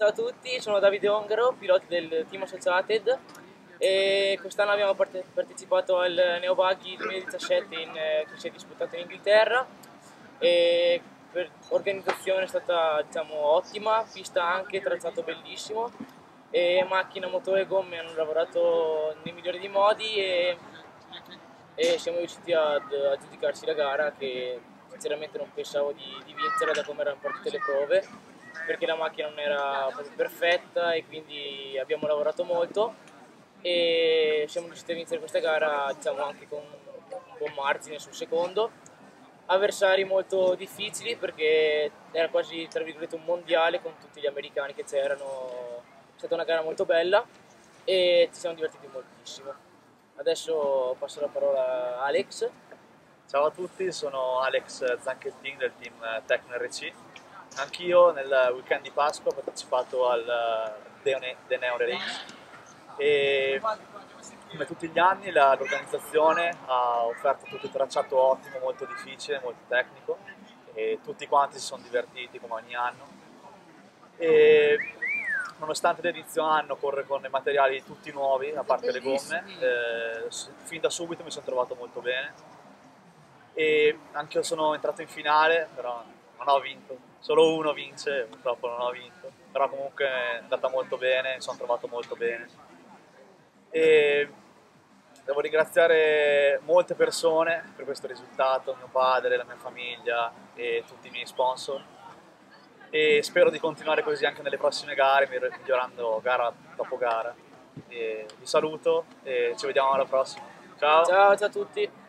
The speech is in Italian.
Ciao a tutti, sono Davide Ongaro, pilota del team Associated e quest'anno abbiamo partecipato al Neo Buggy 2017 che si è disputato in Inghilterra e per organizzazione è stata ottima, pista anche, tracciato bellissimo e macchina, motore e gomme hanno lavorato nel migliore dei modi e siamo riusciti a giudicarci la gara che sinceramente non pensavo di vincere da come erano partite le prove perché la macchina non era proprio perfetta e quindi abbiamo lavorato molto e siamo riusciti a vincere questa gara anche con un buon margine sul secondo. Avversari molto difficili perché era quasi tra virgolette un mondiale con tutti gli americani che c'erano, è stata una gara molto bella e ci siamo divertiti moltissimo. Adesso passo la parola a Alex. Ciao a tutti, sono Alex Zanchettin del team Tecno RC. Anch'io nel weekend di Pasqua ho partecipato al The Neon Race e come tutti gli anni l'organizzazione ha offerto tutto il tracciato ottimo, molto difficile, molto tecnico e tutti quanti si sono divertiti come ogni anno. E nonostante l'inizio anno corre con i materiali tutti nuovi, a parte le gomme, fin da subito mi sono trovato molto bene e anche io sono entrato in finale, però non ho vinto, solo uno vince, purtroppo non ho vinto, però comunque è andata molto bene, mi sono trovato molto bene e devo ringraziare molte persone per questo risultato, mio padre, la mia famiglia e tutti i miei sponsor e spero di continuare così anche nelle prossime gare, migliorando gara dopo gara. E vi saluto e ci vediamo alla prossima. Ciao! Ciao, ciao a tutti.